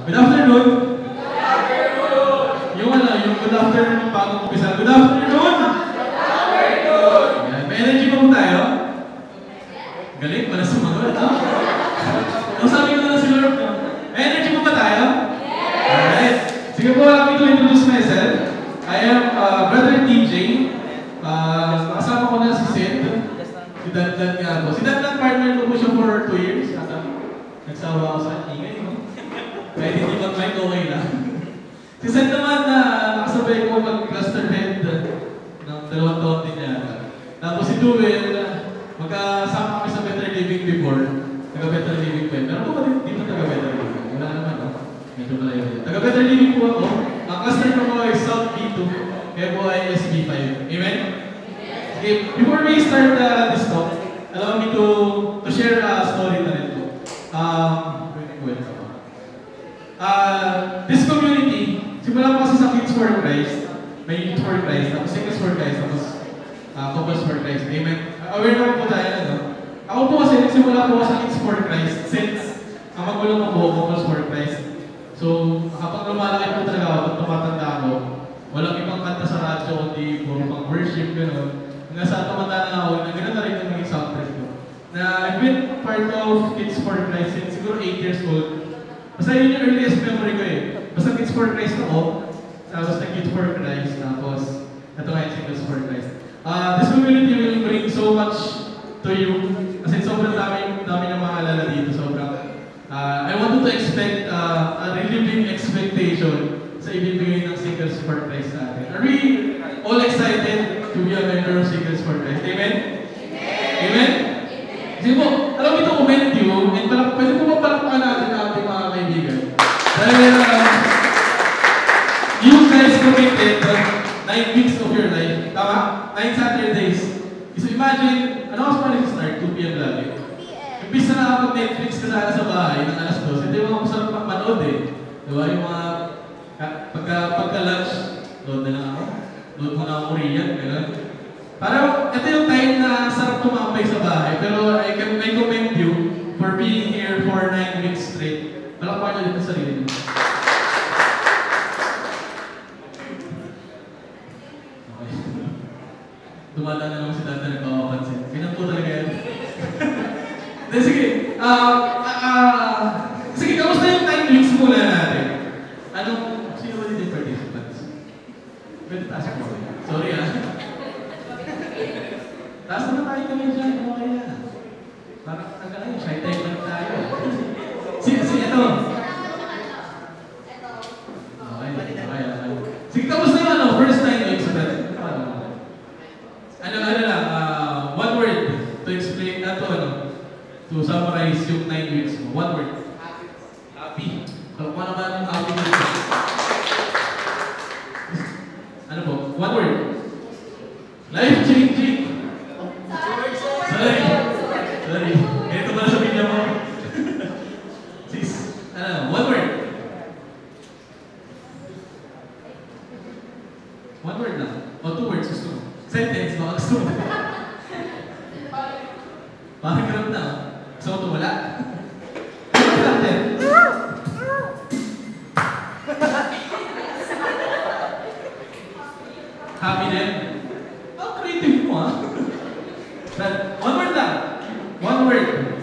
Good afternoon. Yung good afternoon yung bagong umpisa. Good afternoon. May energy pa po tayo? Galing, wala sumagot. Ang sabi ko na si Lord, may energy pa ba tayo? Alright. Sige po, allow me to introduce myself. I am Brother TJ. Kasama ko na si Sid. Si Dandan nga po. Si Dandan partner ko po siya for 2 years. Nagsawa ako sa ingay, no? Kahit hindi mag-mic, okay na. Si Sid naman nakasabay ko mag-cluster head ng 2 taon din yata. Tapos si Duel, magkasama kami sa Better Living before. Taga-Better Living po. Pero po ba dito taga-Better Living? Wala naman, no? Medyo malayo din. Taga-Better Living po ako. Ang cluster ko ay South B2. Kaya po ay SB5. Amen? Okay, before we start this talk, allow me to share a story na rin po. This community, simula po kasi sa Kids for Christ, may Youth for Christ, tapos Singles for Christ, tapos Couples for Christ. Amen? Aware naman po tayo, no? Ako po kasi, nagsimula po sa Kids for Christ since ang magulang ko po, Couples for Christ. So, kapag lumalaki po talaga ako, pag tumatanda ako, walang ibang kanta sa radyo, kundi puro pang worship, gano'n. Nasa tumanda na ako, na gano'n na rin yung mga soundtrack ko. Na I've been part of Kids for Christ since siguro 8 years old. Basta yun yung earliest memory ko eh. Basta Kids for Christ ako, tapos nag-Kids for Christ, tapos ito nga yung Singles for Christ. This community will bring so much to you. Kasi sobrang dami ng mga alala dito. Sobrang, I want to expect a really big expectation sa ibibigay ng Singles for Christ sa atin. Are we all excited to be a member of Singles for Christ? Amen? Amen? Sige po, alam mo ito comment you, and pwede po mapalakpakan natin ang ating mga kaibigan. Dahil, you guys committed 9 weeks of your life. Tama? 9 Saturdays. So imagine, ano mas pala start? 2 p.m. lagi. Imbis na nakapag-Netflix ka sana sa bahay ng alas 2, hindi mo masarap mapanood eh. Diba? Yung mga, pagka-lunch, load na lang ako. Load mo na ako Korean, gano'n. Parang, ito yung time na sarap tumambay sa bahay. Pero I commend you for being here for 9 weeks straight. Malakpan nyo dito sa sarili nyo. Okay. Dumada na lang si Dante nagpapapansin. Ganyan po talaga yan. Sige. Sige, kamusta yung 9 weeks muna natin? Sino ba dito yung participants? Pwede taas ko. Sorry taas na tayo kami dyan. Okay na. Parang taga shy time lang tayo. Ito. Okay. Sige, kamusta yung first 9 weeks sa tayo? One word to explain to summarize yung 9 weeks mo. One word. Happy. So, kung ano ba yung happy mo? Ano po? One word. Life-changing. Sorry. Ganito ba sabihin niya mo? Sis. One word. One word lang. O 2 words gusto mo. Sentence mo. Gusto mo. Parang grab na. Gusto mo tumula? Ano natin? Happy din? Creative mo one word lang. One word.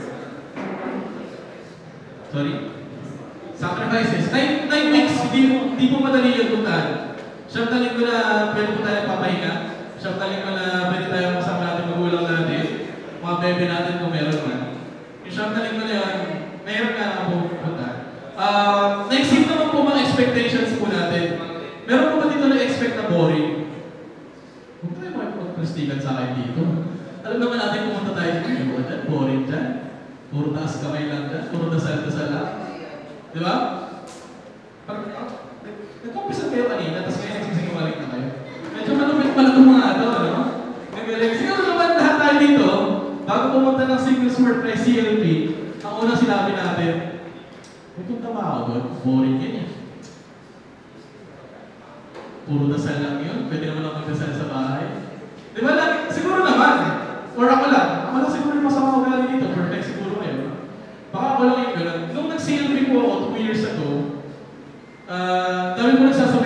Sorry? Sacrifices. 9 weeks, hindi po madali yung puntahan. Siyang taling ko na pwede po tayo papahinga. Siyang taling ko na pwede tayo kasama natin magulang natin. Mga bebe natin kung meron na. Yung siyang taling ko na yun, mayroon ka na po puntahan. Na-exceed naman po mga expectations po natin. Meron po ba dito na-expect na boring? Huwag tayo magpastigan sa akin dito. Alam naman natin pumunta tayo dito. Boring dyan. Puro taas kamay lang dyan. Puro dasal-dasal lang. Di ba? Nag-umpisa kayo kanina, tapos ngayon nagsisigawaling na kayo. Medyo malupit pala itong mga ito, ano? Nagaling. Siguro naman lahat tayo dito, bago pumunta ng Singles for Christ CLP, ang unang sinabi natin, pupunta ba ako doon? Boring yan eh. Puro dasal lang yun. Pwede naman ako magdasal sa bahay. Di ba lagi? Siguro naman. Or ako lang. Ako lang siguro yung masama ko galing dito. Perfect siguro ngayon. Baka ako lang yung gano'n. Nung nag-CLP po ako 2 years ago,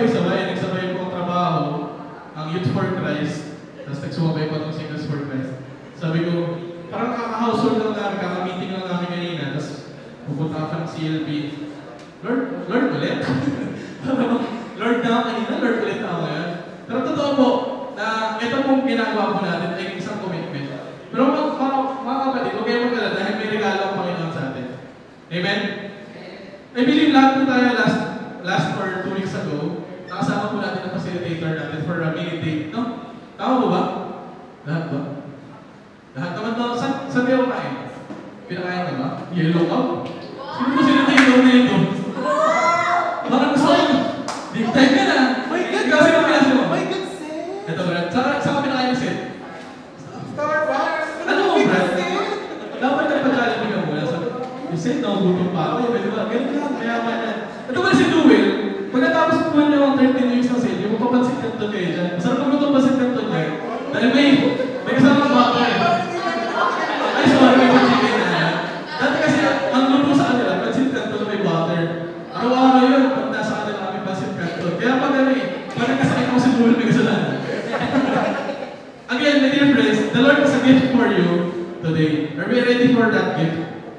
nagsabay-sabay, nagsabay po ang trabaho, ang Youth for Christ, tapos nagsumabay po itong Singles for Christ. Sabi ko, parang kaka-household lang namin, kaka-meeting lang namin kanina, tapos pupunta ka ng CLB. Lord ulit? Lord na ako kanina, Lord ulit na ako ngayon. Pero totoo po, na ito pong ginagawa po natin ay isang commitment. Pero mga kapatid, huwag kayo magkala dahil may regalo ang Panginoon sa atin. Amen? I believe lahat po tayo last or 2 weeks ago, nakasama po natin ang facilitator natin for a mini date, no? Tama po ba? Lahat ba? Lahat naman daw, saan kayo kain? Pinakain ka ba? Yellow cup? Sino po sinitator na ito? Parang gusto ko. Big time ka na. My God! Ikaw sino pinasa mo? My God, Seth! Ito Brad, saan ka pinakain mo, Seth? Starbucks! Ano mo, Brad? Dapat nagpagkalit ka muna. You said, nagugutom pa ako. Pwede ba? Ganun lang, mayaman yan. Ito ba si Duel? Pag natapos po niyo ang 13 weeks ng sale, yung papansin kanto kayo dyan. Masarap magluto pa si kanto kayo. Dahil may kasama baka eh. Ay, sorry, may pa-chicken na yan. Dati kasi, ang luto sa kanila, pansin kanto na may butter. Araw-araw yun, pag nasa kanila kami pansin kanto. Kaya pag ano eh, pag nagkasakit ako si Duel, may kasalanan. Again, my dear friends, the Lord has a gift for you today. Are we ready for that gift?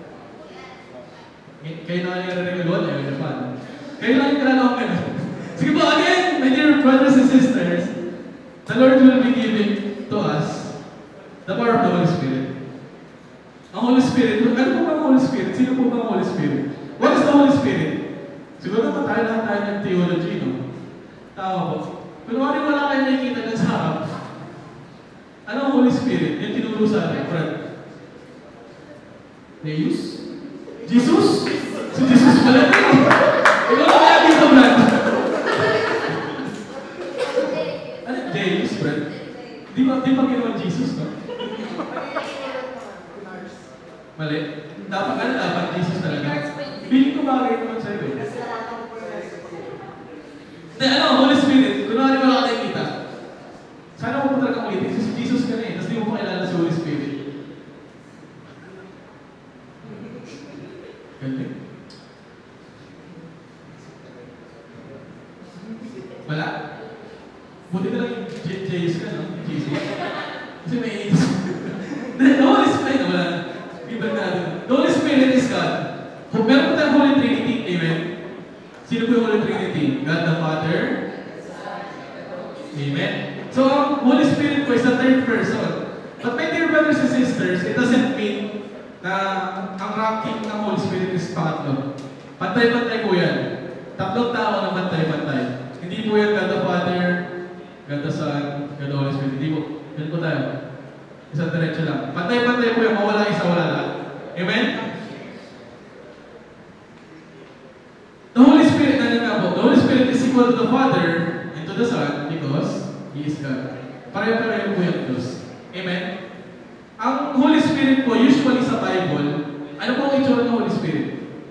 Kayo na yung nare-regaloan, ayaw niya pa. Kayo lang yung kalalawang gano'n. Sige po, again, my dear brothers and sisters, the Lord will be giving to us the power of the Holy Spirit. Ang Holy Spirit, ano po ba ang Holy Spirit? Sino po ba ang Holy Spirit? What is the Holy Spirit? Siguro naman lahat tayo ng theology, no? Tama po. Kung wala kayo nakikita dyan sa harap, ano ang Holy Spirit? Yung tinuro sa atin, friend. Deus? Jesus? Si Jesus pala. Ikaw na kaya dito, Brad. Ano? Deus, Brad? Di ba ginawa Jesus, no? Mali. Dapat Jesus talaga. Feeling ko bagay naman sa'yo eh. Holy Spirit, kunwari wala ka nakikita. Sana mo po talaga ulitin. Si Jesus ka na eh. Tapos di mo pa kilala si Holy Spirit. Galing. Wala? Buti na lang yung Jesus ka, no? Jesus. Kasi may Jesus. The Holy Spirit, wala. Iba natin. The Holy Spirit is God. Meron po tayong Holy Trinity. Amen? Sino po yung Holy Trinity? God the Father. Amen? So, ang Holy Spirit po is the third person. But my dear brothers and sisters, it doesn't mean na ang ranking ng Holy Spirit is pangatlo. Pantay-pantay po yan. Tatlong tao na pantay-pantay. Hindi po yan God the Father, God the Son, God the Holy Spirit. Hindi po. Yan po tayo. Isang diretso lang. Pantay-pantay po yung mawala isa, wala lang. Amen? The Holy Spirit, the Holy Spirit is equal to the Father and to the Son because He is God. Pare-pareho po yung Diyos. Amen? Ang Holy Spirit po, usually sa Bible, ano po ang itsura ng Holy Spirit?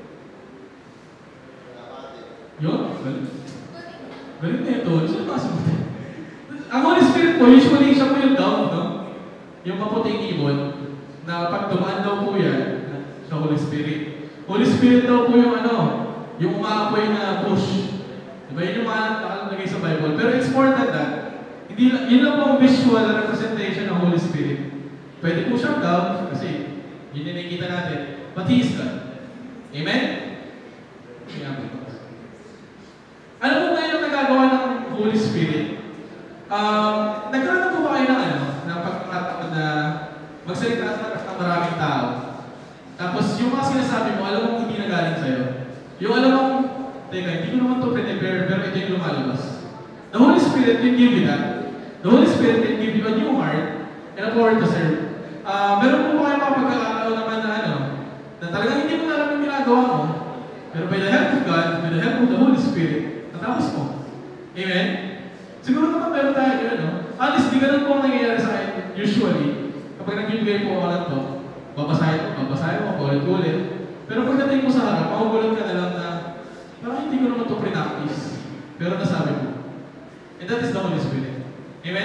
Yun? Galing na ito. Sino masubutin? Ang Holy Spirit po, usually siya po yung dove, no? Yung maputing ibon, na pag dumaan daw po yan, sa Holy Spirit. Holy Spirit daw po yung yung umaapoy na push. Diba? Yun yung mga nakalagay sa Bible. Pero it's more than that. Hindi, yun lang po ang visual representation ng Holy Spirit. Pwede po siyang dove, kasi yun yung nakikita natin. But He is God. Amen? Ano po ngayon ang nagagawa ng Holy Spirit? Nagkaroon na po ba kayo ng pagkakataon na magsalita ng maraming tao? Tapos yung mga sinasabi mo, alam mo hindi nagaling sa'yo. Yung alam mo, teka, hindi ko naman ito prepare, pero ito yung lumalabas. The Holy Spirit can give you that. The Holy Spirit can give you a new heart and a power to serve. Meron po ba kayo mga pagkakataon naman na talagang hindi mo na alam yung ginagawa mo, pero by the help of God, by the help of the Holy Spirit, natapos mo. Amen? Siguro naman meron tayo yun, no? At least, di ganun po ang nangyayari sa akin, usually. Kapag nagbibigay po ako lang to, babasahin mo, ulit-ulit. Pero pagdating mo sa harap, makugulat ka na lang na parang hindi ko naman ito pre-practice. Pero nasabi mo. And that is the Holy Spirit. Amen?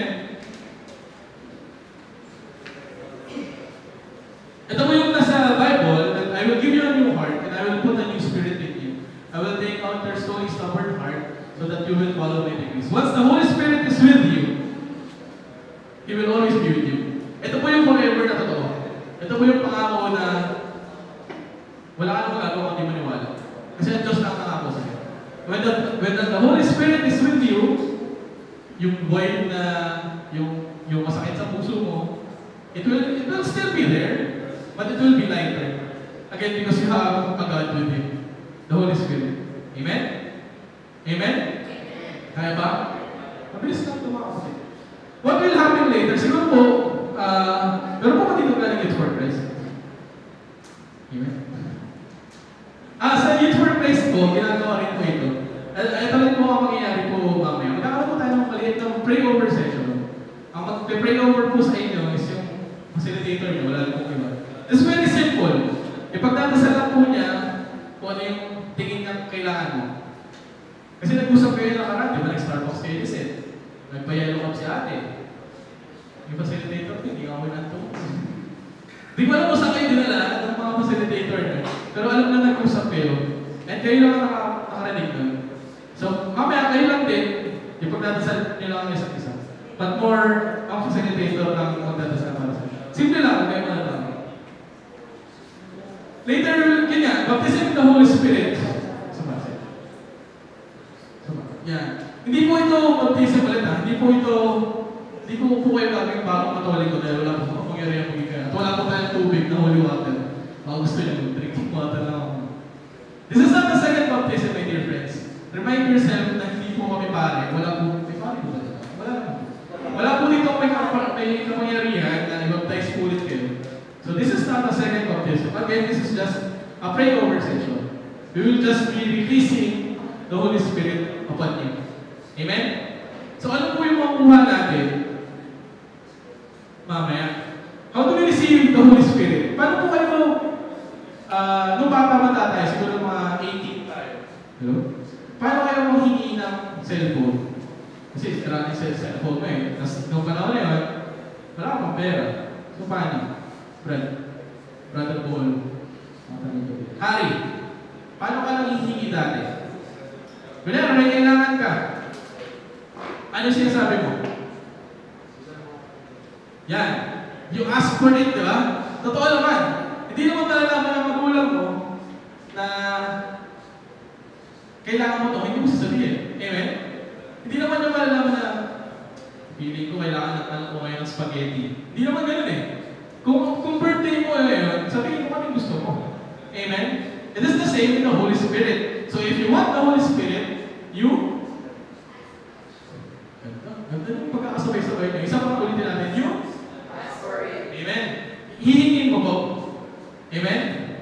Ito mo yung nasa Bible, that I will give you a new heart and I will put a new spirit in you. I will take out your stony, stubborn heart so that you will follow my decrees. Once the Holy Spirit is with you, He will always be with you. Ito po yung forever na totoo. Ito po yung pangako na wala ka nang magagawa kung di maniwala. Kasi ang Diyos lang nangako sa'yo. When the Holy Spirit is with you, yung void na, yung masakit sa puso mo, it will still be there, but it will be lighter. Again, because you have a God with you, the Holy Spirit. Amen? Amen? Kaya ba? Mabilis lang ito mga kapatid. What will happen later? Siguro po, meron po ba dito galing Youth for Christ? Amen? Sa Youth for Christ po, ginagawa rin po ito. Ito rin po ang mangyayari po mamaya. Magkakaroon po tayo ng maliit ng pray-over session. Ang mag-pray-over po sa inyo is yung facilitator niyo, wala lang po iba. It's very simple. Ipagdadasal lang po niya kung ano yung tingin niya kailangan mo. Kasi nag-usap kayo ng karat, di ba? Nag-Starbucks kayo isin. Nagpa-yellow up si ate. Yung facilitator, hindi ako nanto. Di ko alam kung saan kayo dinala ng mga facilitator niyo. Pero alam na nag-usap kayo. And kayo lang nakarinig nun. So, mamaya kayo lang din, ipagdadasal niyo lang ang isa't isa. But more, ang facilitator lang magdadasal para sa inyo. Simple lang, kayo na lang. Later, ganyan, baptism in the Holy Spirit. Yan. Hindi po ito baptism ulit ha. Hindi po po kayo gagawin bagong katoliko dahil wala po pangyarihan po kaya. At wala po tayong tubig na holy water. Baka gusto niyo, drinking water lang ako. This is not the second baptism, my dear friends. Remind yourself na hindi po kami pare. Wala po, may pare po ba? Wala po dito may kapangyarihan na i-baptize po ulit kayo. So this is not the second baptism. Again, this is just a pray-over session. We will just be releasing the Holy Spirit upon you. Amen? So ano po yung makuha natin mamaya? How do we receive the Holy Spirit? Paano po kayo nung bata tayo, siguro mga 18 tayo. Hello? Paano kayo manghingi ng cellphone? Kasi sira yung cellphone mo eh. Tapos nung panahon na yun, wala akong pera. So paano? Brother Paul. Harry, paano ka nanghihingi dati? Kunyari, may kailangan ka. Ano sinasabi mo? Yan. You ask for it, di ba? Totoo naman. Hindi naman malalaman ng magulang mo na kailangan mo ito, hindi mo sasabihin. Amen? Hindi naman niya malalaman na feeling ko kailangan ng anak ko ngayon ng spaghetti. Hindi naman ganun eh. Kung birthday mo ngayon, sabihin mo kung gusto mo. Amen? It is the same in the Holy Spirit. So if you want the Holy Spirit, you ganda yung pagkakasabay-sabay nyo. Isa pa ulitin natin, you ask for it. Amen? Hihingin mo po. Amen?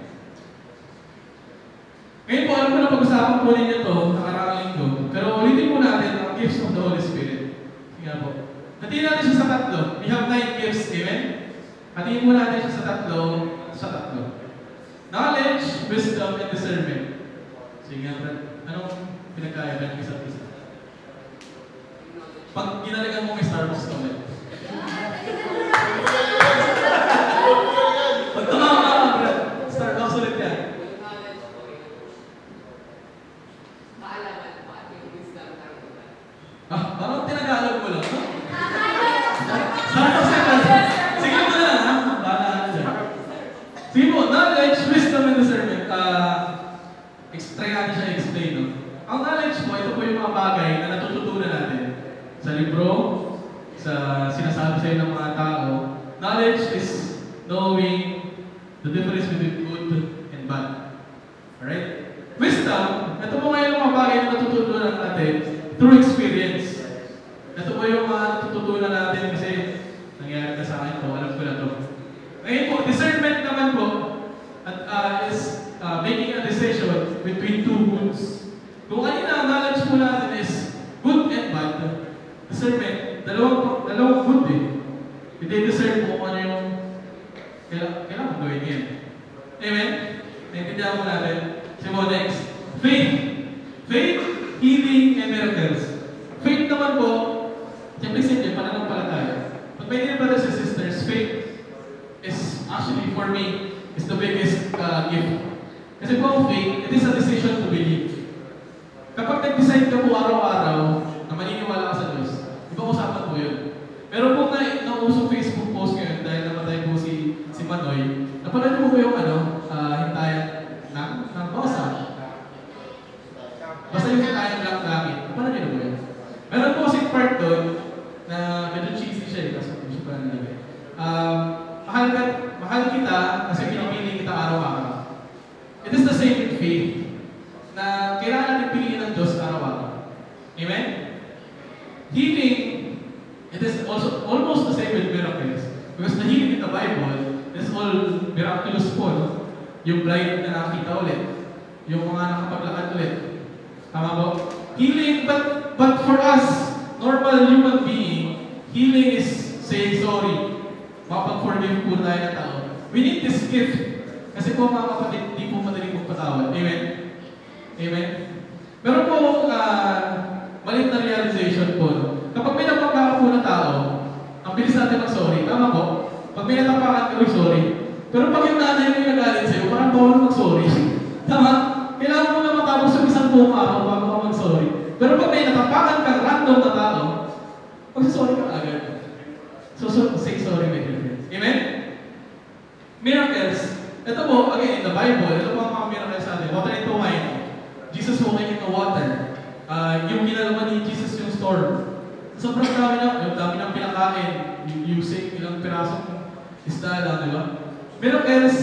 Ngayon po, alam ko na pag-usapan po ninyo ito, nakaraang linggo. Pero ulitin po natin ang gifts of the Holy Spirit. Sige po. Hatiin natin siya sa tatlo. We have 9 gifts. Amen? Hatiin po natin siya sa tatlo. Knowledge, wisdom, and discernment. Sige nga, Brad. Anong pinagkaiba ng isa't isa? Pag ginalikan mo may Starbucks ka ulit. Pag tumawa ka, Brad. Starbucks ulit yan. Parang tinagalog mo lang, no? Starbucks yan. Sige mo na, ha? Bahala dyan. Sige po, knowledge, wisdom, and discernment. Try natin siya i-explain, no? Ang knowledge po, ito po yung mga bagay na natututunan natin sa libro, sa sinasabi sa'yo ng mga tao. Knowledge is knowing the difference between good and bad. Alright? Wisdom, ito po ngayon yung mga bagay na natututunan natin through experience. Ito po yung mga natututunan natin kasi nangyari na sa akin to, alam ko na to. Ngayon po, discernment naman po is making a decision between two goods. Kung kanina ang knowledge po natin is good and bad, discernment, dalawang good eh. I-discern mo kung ano yung kailangan mo gawin yan. Amen? Naintindihan mo natin. Sige mo next. Faith. Faith, healing, and miracles. Faith naman po, siyempre simple, pananampalataya. But my dear brothers and sisters, faith is actually, for me, is the biggest gift. Kasi po ang faith, it is a decision to believe. Kapag nag-decide ka po araw-araw Basta yung kaya ng langit. Paano nyo na ba yun? Meron po kasing part doon na medyo cheesy siya kasi hindi siya pa nalagay. Mahal kita kasi pinipili kita araw-araw. It is the same with faith na kailangan natin piliin ng Diyos araw-araw. Amen? Healing, it is also almost the same with miracles. Because the healing in the Bible is all miraculous po. No? Yung blind na nakakita ulit. Yung mga nakapaglakad ulit. Tama po? Healing, but for us, normal human being, healing is saying sorry. Mapag-forgive po tayo ng tao. We need this gift. Kasi po mga kapatid, hindi po madaling magpatawad. Amen? Amen? Pero po, maliit na realization po. Kapag may napagkaka po na tao, ang bilis natin mag-sorry. Tama po? Pag may natapakan ka, sorry. Pero pag yung nanay mo yung nagalit sa'yo, parang bawal mag-sorry. Tama? Kailangan mo na matapos yung isang buong araw bago ka mag-sorry. Pero pag may natapakan kang random na tao, mag-sorry ka agad. So say sorry, my dear friends. Amen? Miracles. Ito po, again, in the Bible, ito po ang mga miracles sa atin. Water into wine. Jesus walking in the water. Yung ginalaman ni Jesus yung storm. Sobrang dami na, yung dami ng pinakain. Using ilang pirasong isda lang, di ba? Miracles,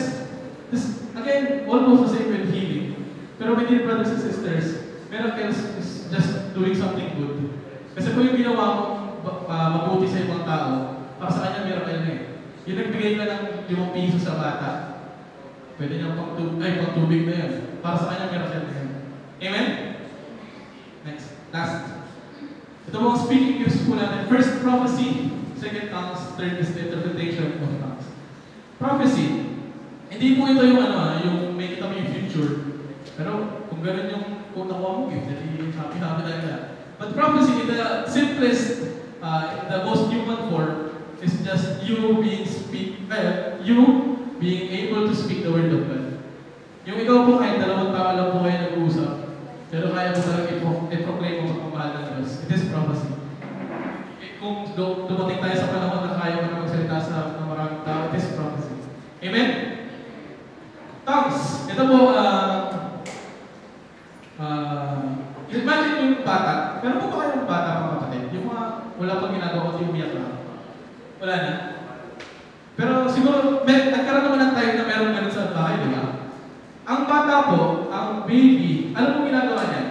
again, almost the same with healing. Pero my dear brothers and sisters, miracles is just doing something good. Kasi kung yung ginawa mo mabuti sa ibang tao, para sa kanya miracle na eh. Yung nagbigay ka ng 5 piso sa bata, pwede niyang pang-tubig na yan. Para sa kanya miracle na yan. Amen? Next. Last. Ito mga speaking gifts po natin. First, prophecy. Second, tongues. Third is the interpretation of tongues. Prophecy. Hindi po ito yung yung may kita mo yung future. Pero kung gano'n yung kung nakuha mo gift, hindi happy tayo na. But prophecy, the simplest, the most human form, is just you being able to speak the word of God. Yung ikaw po kayo, dalawang tao lang po kayo nag-uusap, pero kaya mo talagang i-proclaim mo pagmamahal ng Diyos. It is prophecy. Kung dumating tayo sa panahon na kaya mo na magsalita sa maraming tao, it is prophecy. Amen? Tongues. Ito po, imagine yung bata. Pero po ba kayong bata mga kapatid? Yung mga wala pang ginagawa kundi umiyak lang. Wala na. Pero siguro, nagkaroon naman ng time na meron ganun sa bahay, di ba? Ang bata po, ang baby, alam mo ginagawa niya?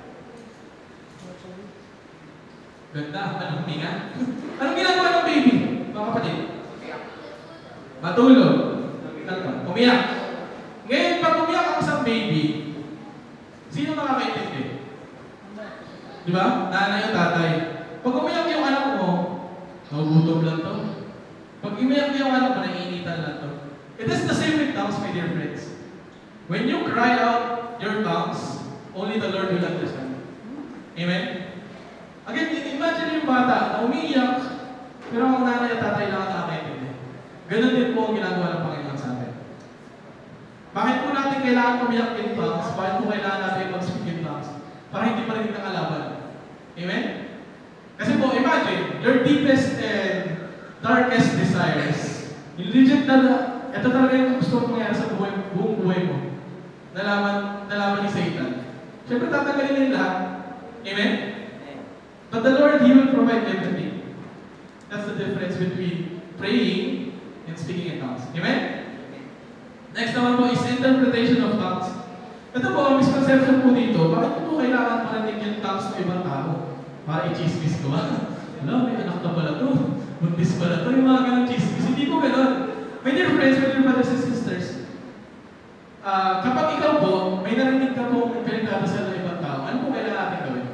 Ganda, anong huminga? Anong ginagawa ng baby, mga kapatid? Matulog. Umiyak. Ngayon, pag umiyak ang isang baby, sino makakaintindi? Di ba? Nanay o tatay. Pag umiyak yung anak mo, nagugutom lang to. Pag umiyak yung anak mo, naiinitan lang to. It is the same with tongues, my dear friends. When you cry out your tongues, only the Lord will understand. Amen? Again, imagine yung bata na umiiyak, pero ang nanay at tatay lang ang nakakaintindi. Ganun din po ang ginagawa ng Panginoon sa atin. Bakit po natin kailangan umiyak in tongues? Bakit po kailangan natin mag-speak in tongues? Para hindi pa rin nakalaban. Amen? Kasi po, imagine, your deepest and darkest desires, yung legit na, ito talaga yung gusto mong mangyari sa buong buhay mo. Nalaman ni Satan. Siyempre, tatanggalin nila lahat. Amen? But the Lord, He will provide everything. That's the difference between praying and speaking in tongues. Amen? Next naman po is interpretation of tongues. Ito po, ang misconception po dito, bakit po kailangan marinig yung tongues ng ibang tao? Para i-chismis ko ba? Alam, may anak na pala to. Buntis pala to. Yung mga ganang chismis. Hindi po gano'n. My dear friends, my dear brothers and sisters, kapag ikaw po, may narinig ka po pinagdadasal ng ibang tao, ano po kailangan natin gawin?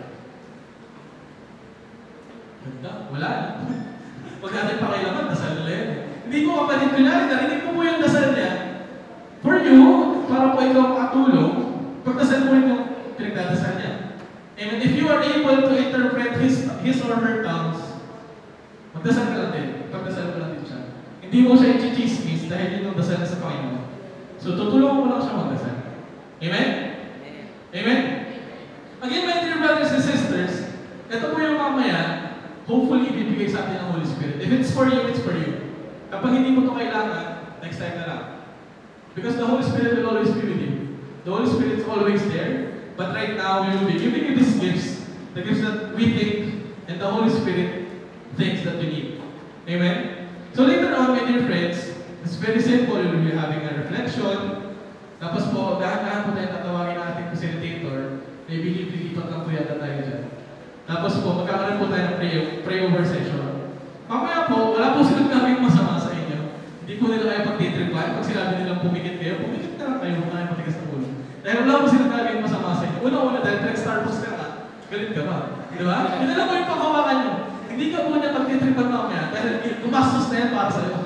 Ganda? Wala na. Huwag natin pakilaman, dasal nila yan. Hindi ko kapatid ko na, narinig ko po yung dasal niya. For you, para po ikaw katulong, pagdasal mo rin yung pinagdadasal niya. And if you are able to interpret his or her tongues, magdasal ka lang din. Pagdasal ka lang din siya. Hindi mo siya i-chismis dahil yun ang dasal na sa Panginoon. So, tutulungan mo lang siya magdasal. Amen? Amen? Again, my dear brothers and sisters, ito po yung mamaya, hopefully, ibibigay sa atin ng Holy Spirit. If it's for you, it's for you. Kapag hindi mo ito kailangan, next time na lang. Because the Holy Spirit will always be with you. The Holy Spirit is always there. But right now, we will be giving you these gifts, the gifts that we think and the Holy Spirit thinks that we need. Amen? So later on, my dear friends, it's very simple. We will be having a reflection. Tapos po, dahan-dahan po tayo tatawagin ng ating facilitator. I believe lilipat lang po yata tayo dyan. Tapos po, magkakaroon po tayo ng pray-over session. Mamaya po, wala po silang gagawin masama sa inyo. Hindi po nila kayo pagtitripan. Pag sinabi nilang pumikit kayo, pumikit na lang kayo, huwag na kayo matigas na ulo. Dahil wala po silang gagawin masama sa inyo. Una-una, dahil nag-Starbucks ka na, galit ka ba? Di ba? Hindi lang po yung pakawakan nyo. Hindi ka po niya pagtitripan mamaya, dahil gumastos na yan para sa'yo.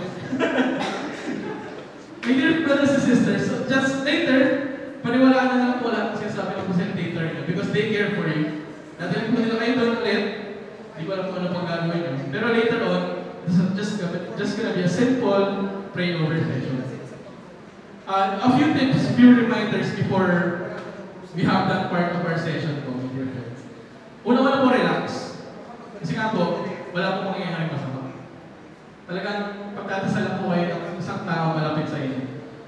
My dear brothers and sisters, so just later, paniwalaan na lang po lahat ng sinasabi ng facilitator nyo because they care for you. Dahil po nila kayo doon ulit, hindi ko alam kung ano pang gagawin nyo. Pero later on, just gonna be a simple pray-over session. A few tips, few reminders before we have that part of our session po, my dear friends. Una-una po, relax. Kasi nga po, wala po mangyayari masama. Talagang pagdadasal lang po kayo ng isang tao malapit sa inyo.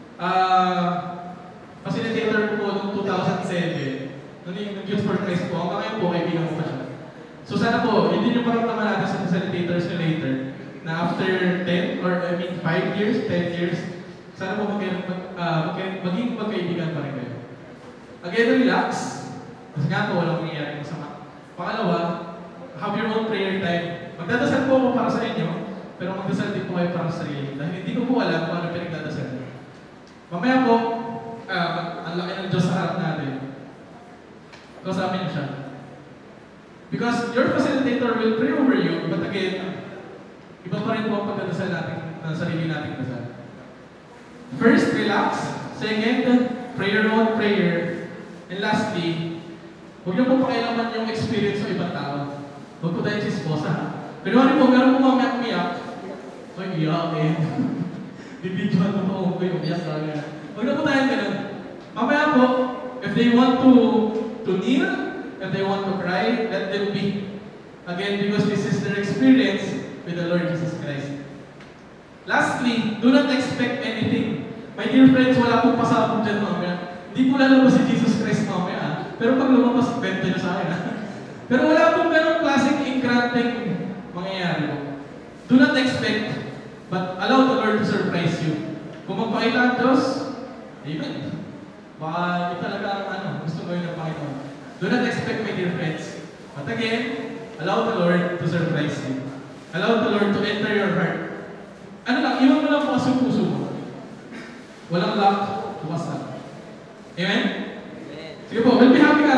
Facilitator ko po noong 2007, noong Youth for Christ po, hanggang ngayon po, kaibigan ko pa siya. So sana po, hindi nyo parang naman natin sa facilitators nyo later, na after 10 or 5 years, 10 years, sana po maging magkaibigan pa rin kayo. Again, relax. Kasi nga po, walang mangyayari masama. Pangalawa, have your own prayer time. Magdadasal po ako para sa inyo, pero magdasal din po kayo para sa sarili. Dahil hindi ko po alam kung ano pinagdadasal niyo. Mamaya po, ang laki ng Diyos sa harap natin. Kausapin niyo siya. Because your facilitator will pray over you, but again, iba pa rin po ang pagdadasal natin, sarili nating dasal. First, relax. Second, pray your own prayer. And lastly, huwag niyo po pakialaman yung experience ng ibang tao. Huwag po tayo chismosa, ha? Pero ano po, meron po mga umiyak. Ay, iyak eh. Bibidyoan mo po ko yung umiyak sa akin. Huwag na po tayo ganun. Mamaya po, if they want to kneel, if they want to cry, let them be. Again, because this is their experience with the Lord Jesus Christ. Lastly, do not expect anything. My dear friends, wala pong pasabog dyan mamaya. Hindi po lalabas si Jesus Christ mamaya. Pero pag lumabas, bente nyo sa akin. Pero wala pong ganong klaseng engranteng mangyayari po. Do not expect, but allow the Lord to surprise you. Kung magpakita ang Diyos, amen. Baka yun talaga ang gusto gawin ng Panginoon. Do not expect, my dear friends. But again, allow the Lord to surprise you. Allow the Lord to enter your heart. Ano lang, iwan mo lang po kasi puso mo. Walang lock, bukas lang. Amen? Sige po, we'll be having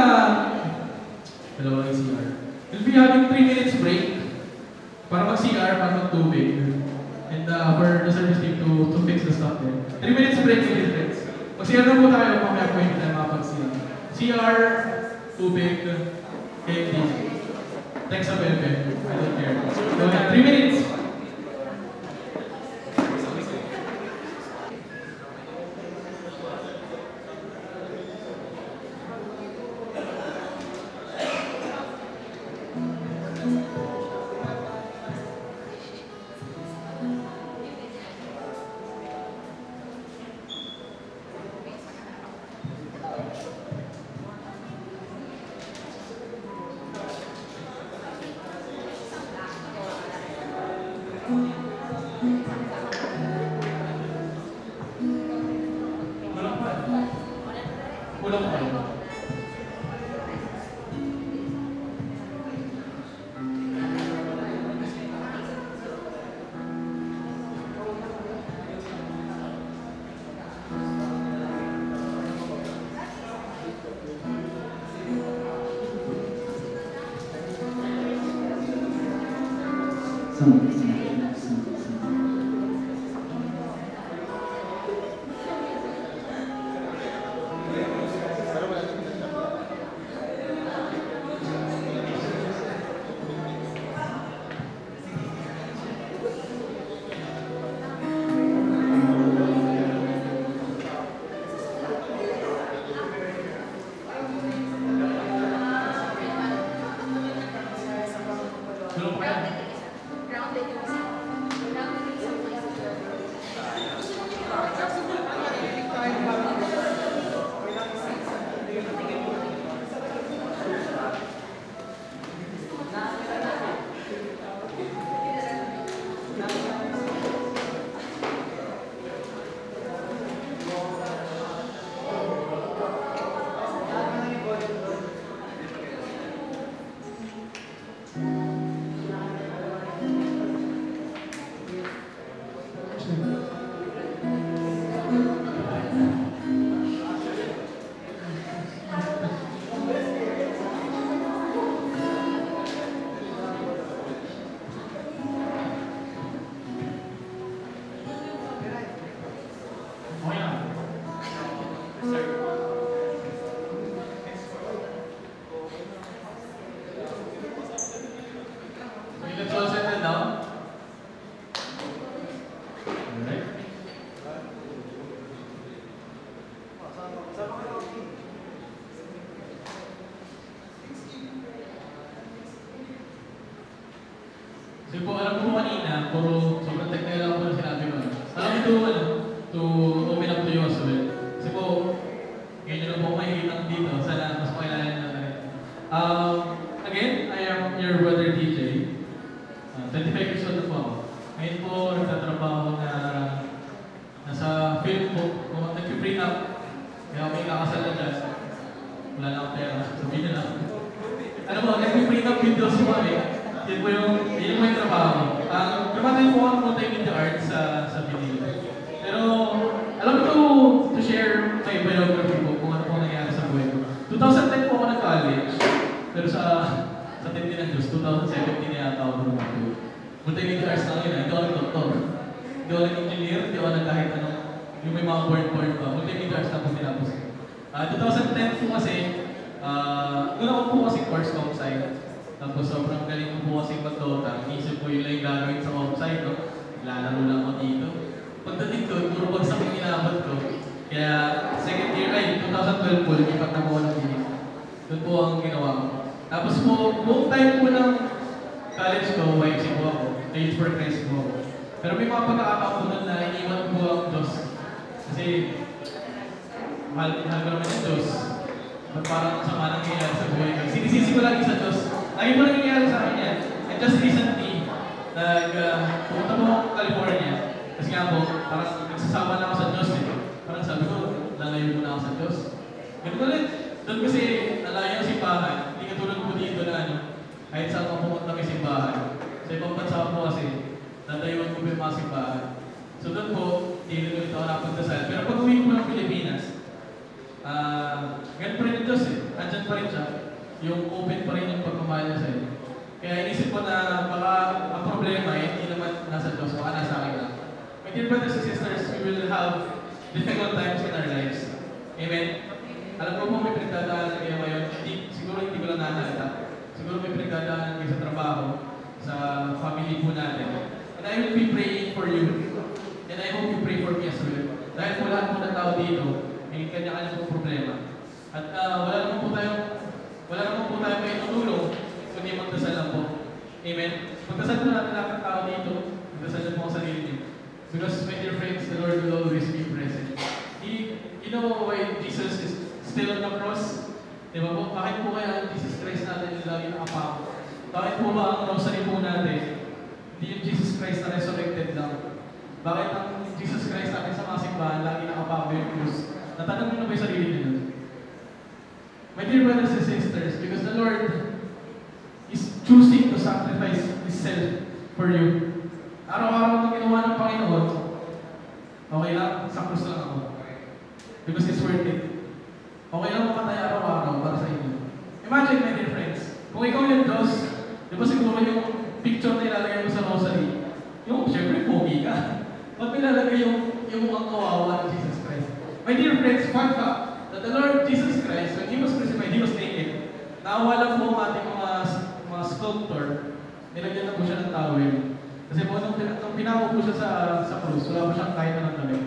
We'll be having 3 minutes break para mag-CR, para mag-tubig. And for the service team to fix the stuff there. 3 minutes break, my dear friends. Mag-CR na po tayo, mamaya po hindi tayo makapag-CR. CR, tubig, candy. Thanks sa Pepe. I don't care. So, 3 minutes. Kasi po, alam ko kanina, puro sobrang technical lang po na sinabi ko. Alam ko to open up to you as well. Kasi po, ngayon nyo na po makikita dito. Sana mas makilala nyo na rin. Again, I am your brother DJ. 25 years old na po ako. Ngayon po, nagtatrabaho na nasa film po. Kung nag-print up, kaya ako may kakasal na dyan. Wala na akong pera. Sabihin na lang. Ano po, nag-print up videos po kami. Yun po yung trabaho. Kapatid po ako multimedia arts sa video. Pero, alam ko to share my biography po kung ano po nangyari sa buhay ko. 2010 po ako nag-college. Pero sa tindi ng Diyos, 2017 na yata ako lumaki. Multimedia arts lang yun. Hindi ako nag-doctor. Hindi ako nag-engineer. Hindi ako nag-kahit ano. Yung may mga board pa. Multimedia arts na po tinapos. 2010 po kasi, una ko po kasi course sa outside. Tapos sobrang galing ko po kasi mag-Dota. Inisip ko yun lang yung gagawin sa outside. No? Lalaro lang ako dito. Pagdating ko, puro bagsak yung inabot ko. Kaya second year, 2012 po, lumipat na po ako ng bilis. Doon po ang ginawa ko. Tapos po, buong time po ng college ko, YC po ako. Age for Christ po ako. Pero may mga pagkakataon na iniwan po ang Diyos. Kasi, mahal ko naman yung Diyos. Parang sama nangyayari sa buhay ko. Sinisisi ko lagi sa Diyos. Lagi mo nangyayari sa akin yan. And just recently, pumunta po ako sa California. Kasi nga po, parang nagsasama na ako sa Diyos eh. Parang sabi ko, lalayo mo na ako sa Diyos. Ganun ulit. Doon kasi nalayo ang simbahan. Hindi katulad po dito na ano, kahit saan ko pumunta may simbahan. Sa ibang bansa po kasi, natayuan ko yung mga simbahan. So doon po, hindi ulit ako napagdasal. Pero pag uwi ko ng Pilipinas, ganun pa rin yung Diyos eh. Andyan pa rin siya. Yung open pa rin yung pagmamahal niya sa'yo. Kaya inisip ko na baka ang problema eh, hindi naman nasa Diyos, baka nasa akin lang. My dear brothers and sisters, we will have difficult times in our lives. Amen? Alam ko po may pinagdadaanan kayo ngayon. Siguro hindi ko lang nahalata. Siguro may pinagdadaanan kayo sa trabaho, sa family po natin. And I will be praying for you. And I hope you pray for me as well. Dahil po lahat po ng tao dito, may kanya-kanya pong problema. At wala naman po tayong may tutulong, kundi magdasal lang po. Amen? Magdasal po natin lahat ng tao dito. Magdasal na po ang sarili niyo. Because my dear friends, the Lord will always be present. You know why Jesus is still on the cross? Diba po? Bakit po kaya Jesus Christ natin yung lagi nakapako? Bakit po ba ang rosary po natin? Hindi yung Jesus Christ na resurrected lang. Bakit ang Jesus Christ natin sa mga simbahan lagi nakapako yung krus? Natanong nyo na ba yung sarili niyo? My dear brothers and sisters, because the Lord is choosing to sacrifice Himself for you. Araw-araw na ginawa ng Panginoon, okay lang, sa krus lang ako. Because it's worth it. Okay lang mamatay araw-araw para sa inyo. Imagine, my dear friends, kung ikaw yung Diyos, di ba siguro yung picture na ilalagay mo sa rosary, yung syempre pogi ka. Ba't ilalagay yung mga kawawa ng Jesus Christ? My dear friends, fun fact, that the Lord Jesus Christ, when He was crucified, He was naked. Naawa lang po ang ating mga sculptor, nilagyan na po siya ng towel. Kasi po, nung pinako po siya sa krus, wala po siyang kahit na ng damit.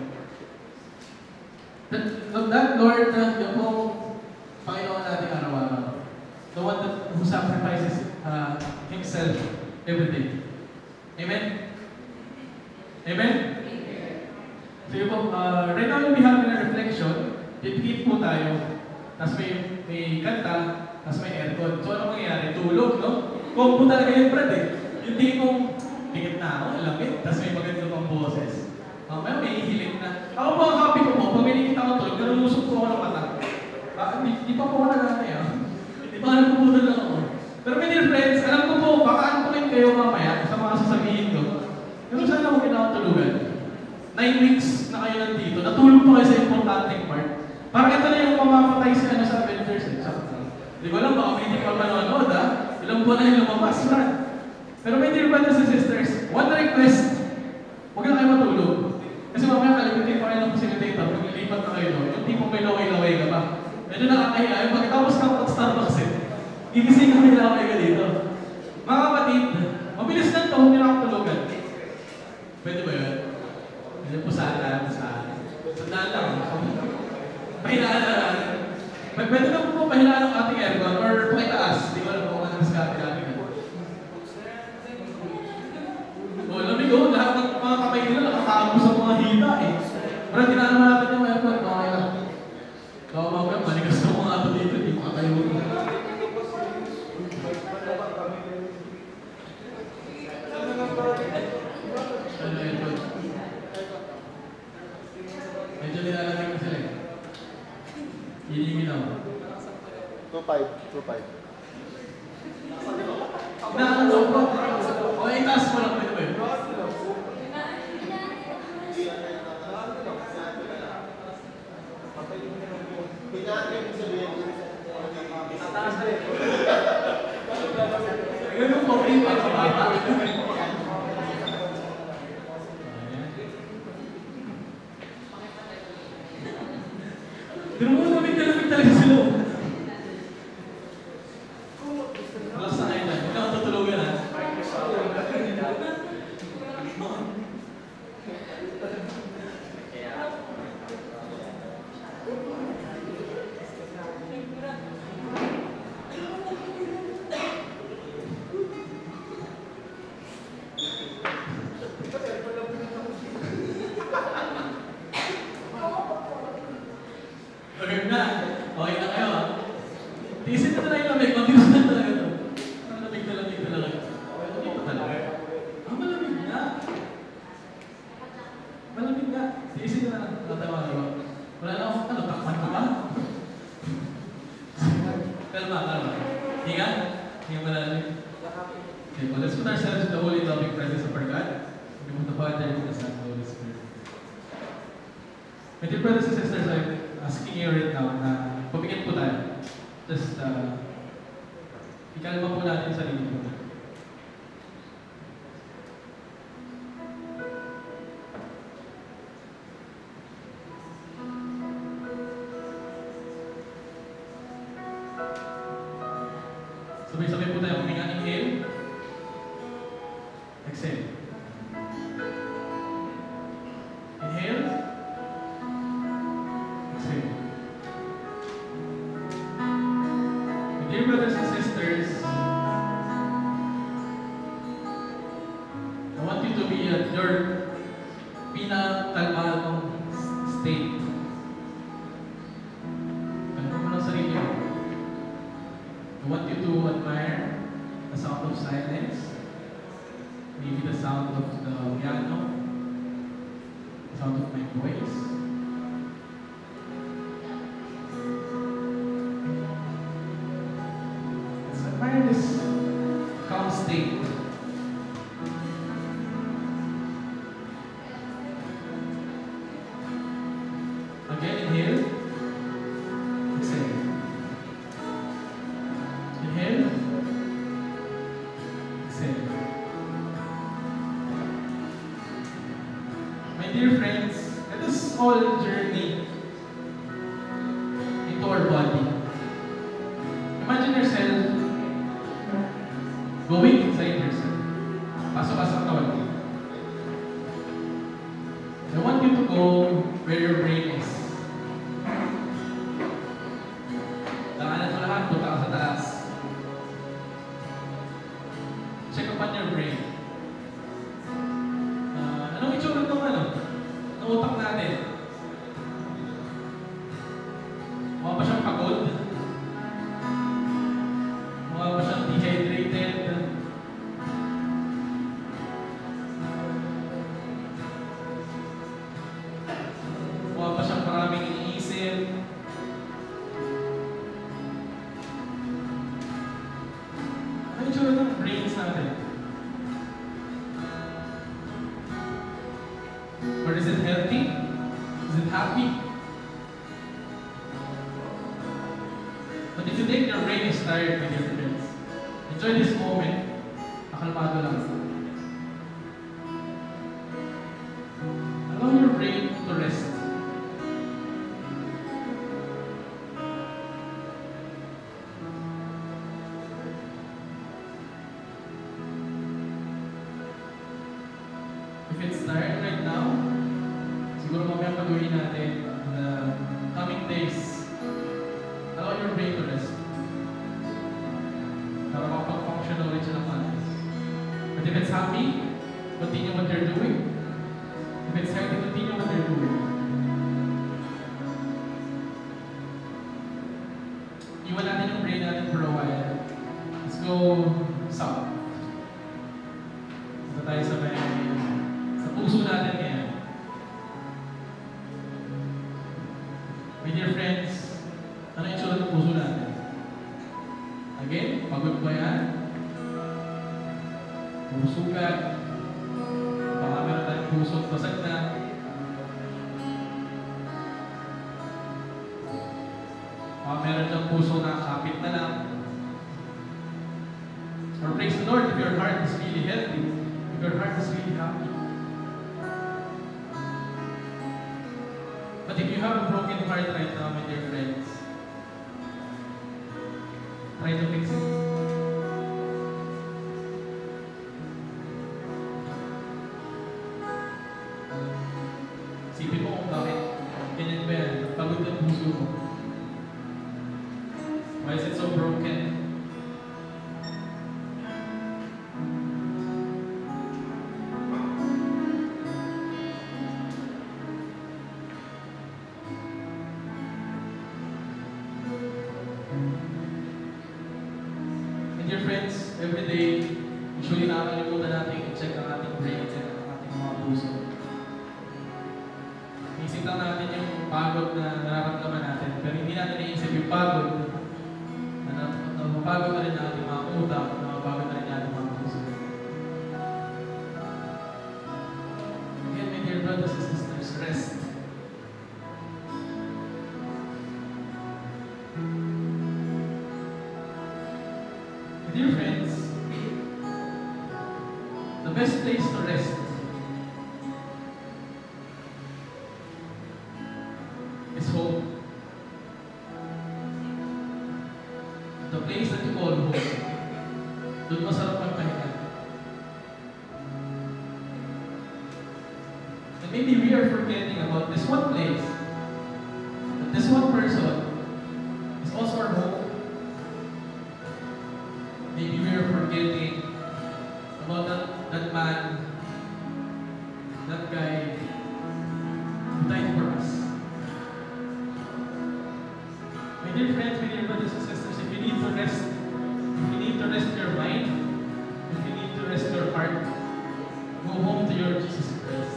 That Lord, yung po, Panginoon natin araw-araw. The one who sacrifices Himself every day. Amen? Amen? So po, right now we'll be having a reflection. Pipikit po tayo. Tapos may kanta, tapos may aircon. So ano mangyayari? Tulog, no? Kung po talaga yung Brad eh. Yung tipong, dikit na ako, alamit, tapos may maganda pang boses. Mamaya may hihiling na. Ako po ang happy ko po, pag may nakikita ko tulog, nalulusok po ako ng mata. Di pa po ako nagana eh. Di pa nagpupudol lang ako. Pero my dear friends, alam ko po, baka ano po rin kayo mamaya sa mga sasabihin ko. Pero saan ako kinakatulugan? 9 weeks na kayo nandito, natulog pa kayo sa importanteng part. Parang ito na yung mamapatay sa Avengers eh. Di ko alam, baka may hindi pa manonood ha. Ilang buwan na yung lumabas, man. Pero my dear brothers and sisters, one request, huwag na kayo matulog. Kasi mamaya kalimutin pa kayo ng facilitator, pag nilipat na kayo doon, yung tipong may laway-laway ka pa. Medyo nakakahiya, yung pagkatapos ka mag-Starbucks eh, gigising kami laway ka dito. Mga kapatid, mabilis lang ito, huwag nyo nakatulugan. Pwede ba yun? Pwede po sana. Sandaan lang. Pahinaan na lang. Pwede na po pahinaan ang ating aircon or pakitaas. Di ba na po kung nagdiskarte namin. Inaano po? O, itaas mo lang pwede ba yun? Ganun po rin para makita. Pero mo lamig talaga sa loob. Alas na kayo na. Huwag na tutulugan ha. Okay na. Okay na kayo ha. Tiisin na lang yung lamig. Mabilis na talaga ito. Malamig na talaga. Okay pa talaga. Malamig na. Malamig na. Tiisin na lang. Tatawa. Wala na akong takpan ko ba? Kalma. Hinga malalim. Okay, well, let's put ourselves in the holy loving presence of our God. In the name of the Father, and the Son, and the Holy Spirit. My dear brothers and sisters, I'm asking you right now na pabigyan po tayo. Just, ikalma po natin sa sarili po. Sabay-sabay po tayo huminga. Inhale. Exhale. Inhale. Exhale. Dear brothers and sisters, I want you to be at your pinakalmadong state. Ano mo ng sarili mo? I want you to admire the sound of silence, maybe the sound of the piano, the sound of my voice. Let's admire this calm state. Again, inhale. Exhale. Inhale. Exhale. My dear friends, let us all journey into our body. Imagine yourself going inside yourself. Pasok-pasok ka wala. I want you to go where your brain is. Daanan mo lahat, punta ka sa taas. Check upon your brain. Anong itsura ng utak natin? Mukha ba siyang pagod? Mukha ba siyang dehydrated? Mukha ba siyang maraming iniisip? Anong itsura ng brains natin? Or is it healthy? Is it happy? But if you think your brain is tired, my dear friends, enjoy this moment. Nakalmado lang. Allow your brain to rest. If it's tired right now, siguro mamaya pag-uwi natin in the coming days. Allow your brain to rest. Para makapag-function ulit siya ng maayos. But if it's happy, continue what you're doing. If it's healthy, continue what you're doing. Iwan natin yung brain natin for a while. Let's go south. Ito tayo sa puso natin ngayon. My dear friends, ano yung itsura ng puso natin? Okay? Pagod ba yan? Pusugan. Baka meron tayong pusong basag na. Baka meron tayong puso na kapit na lang. Or praise the Lord if your heart is really healthy, if your heart is really happy. But if you have a broken heart right now, my dear friends, try to fix it. Isipin mo kung bakit ganyan ba yan, pagod ang puso mo. Why is it so broken? Dear friends, every day, usually nakakalimutan natin i-check ang ating brains and ang ating mga puso. Iisip lang natin yung pagod na nararamdaman natin, pero hindi natin iisip yung pagod na napapagod na rin ang ating mga utak, napapagod na rin ang ating mga puso. Again, my dear brothers and sisters, rest. Dear friends, the best place to rest is home. The place that you call home. Doon masarap magpahinga. And maybe we are forgetting about this one place, that this one person is also our home. Maybe we are forgetting about that man, that guy who died for us. My dear friends, my dear brothers and sisters, if you need to rest, if you need to rest your mind, if you need to rest your heart, go home to your Jesus Christ.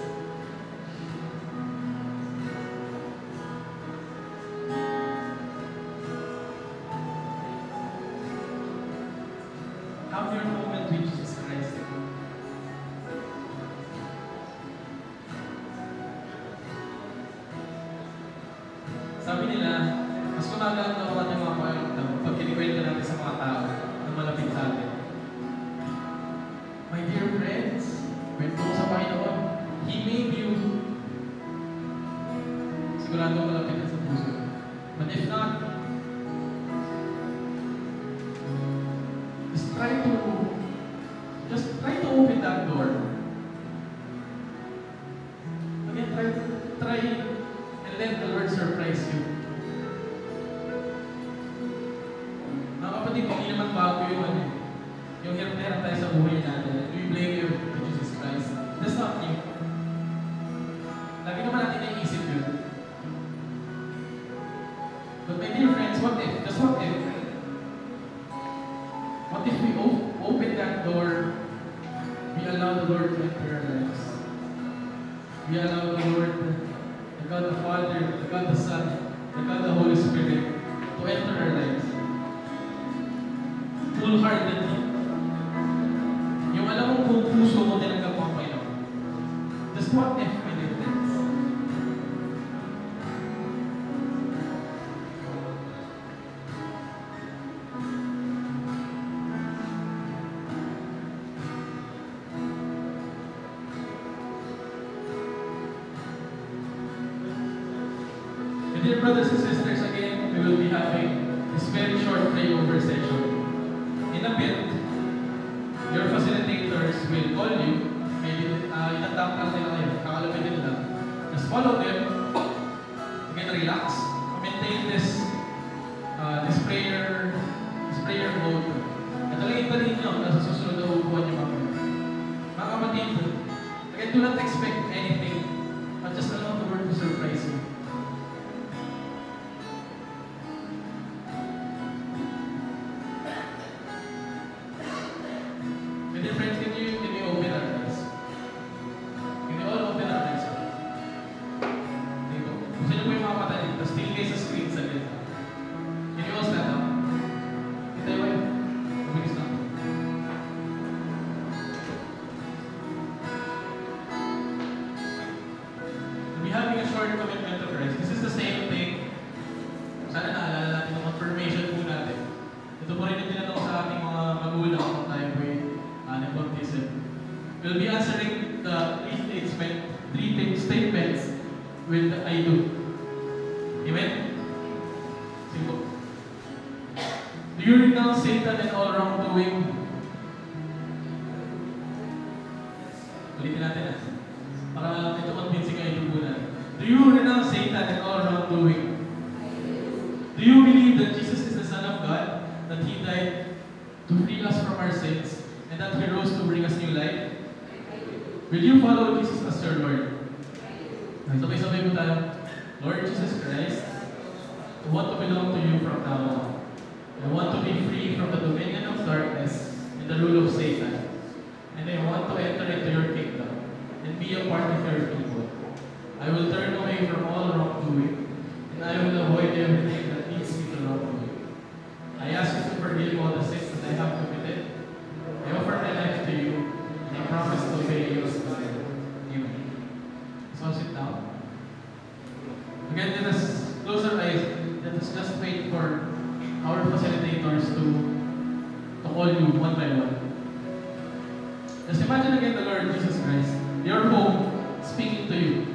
Have your moment with Jesus Christ. Sabi nila, mas kumagaan daw ang ating mga pakiramdam pag kinikwento natin sa mga tao na malapit sa atin. My dear friends, kwento ko sa Panginoon, He made you. Sigurado malapit na sa puso. But if not, just try to open that door. Again, try and let the Lord surprise you. Mga kapatid, hindi naman bago yung yung hirap-hirap tayo sa buhay natin. We blame you to Jesus Christ. That's not new. Lagi naman natin naiisip yun. But my dear friends, what if? Just what if? What if we open that door, we allow the Lord to enter our lives? We allow the Lord, the God the Father, the God the Son, the God the Holy Spirit to enter our lives. Full-heartedly. Yung alam mo kung puso mo tinanggap ang Panginoon. Just what if, my dear friends? Dear brothers and sisters, again, we will be having this very short prayover session. In a bit, your facilitators will call you. Maybe itatap lang nila kayo, kakalapitin nila. Just follow them. Again, relax. Maintain this prayer mode. At talagang italin nyo na sa susunod na upuan nyo mamaya. Mga kapatid, again, do not expect anything, but just allow the Lord to surprise you. Dear friends, can you open our eyes? Can you all open our eyes? Dito. Gusto niyo po yung mga mata nito. Still kayo sa screen sa gitna. Can you all stand up? Kita yung We'll be answering the three statements with I do. Amen? Simple. Do you renounce Satan and all wrongdoing? Ulitin natin ah. Para ito convincing kayo yung bulan. Do you renounce Satan and all wrongdoing? Do you believe that Jesus is the Son of God? That He died to free us from our sins? And that He rose to bring us new life? Will you follow Jesus as your Lord? Sabay-sabay mo tayo. Lord Jesus Christ, I want to belong to you from now on. I want to be free from the dominion of darkness and the rule of Satan. And I want to enter into your kingdom and be a part of your people. I will turn away from all wrongdoing, and I will avoid everything that leads me to wrongdoing. I ask you to forgive all the sins that I have committed. I offer my life to you, and I promise to obey you as my Lord. Amen. So sit down. Again, let us close our eyes. Let us just wait for our facilitators to call you one by one. Just imagine again the Lord Jesus Christ, your home, speaking to you.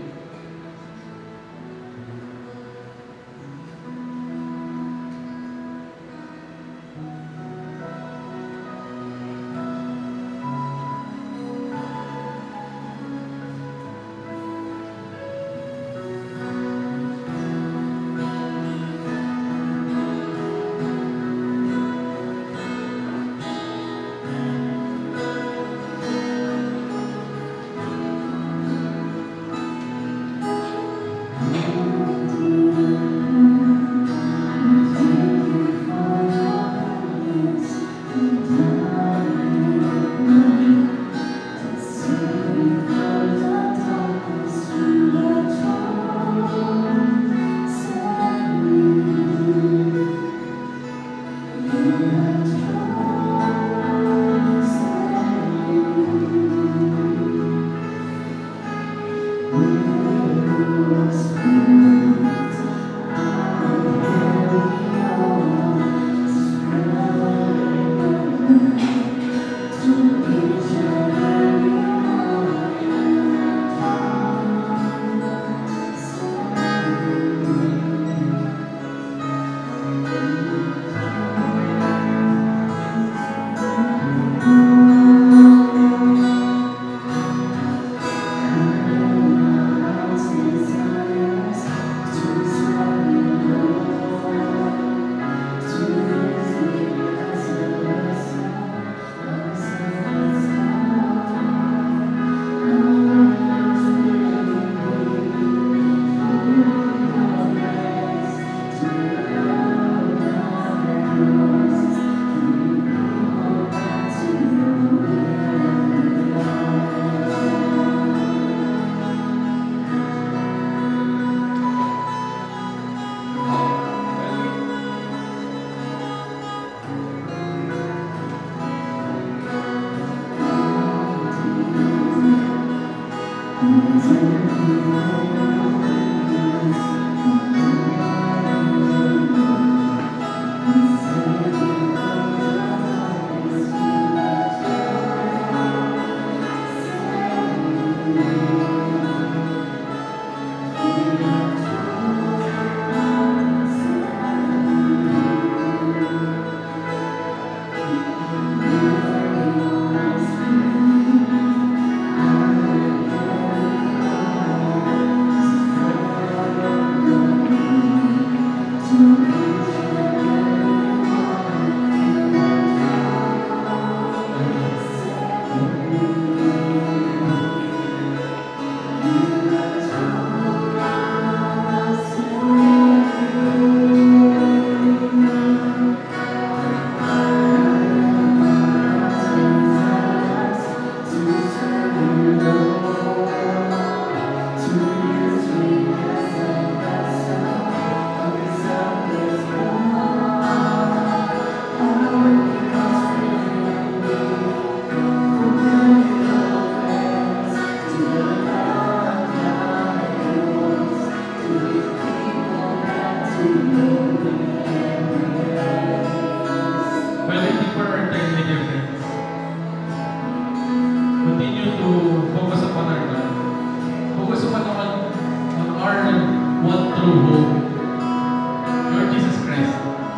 focus upon our God. Focus upon our one true hope, Lord Jesus Christ.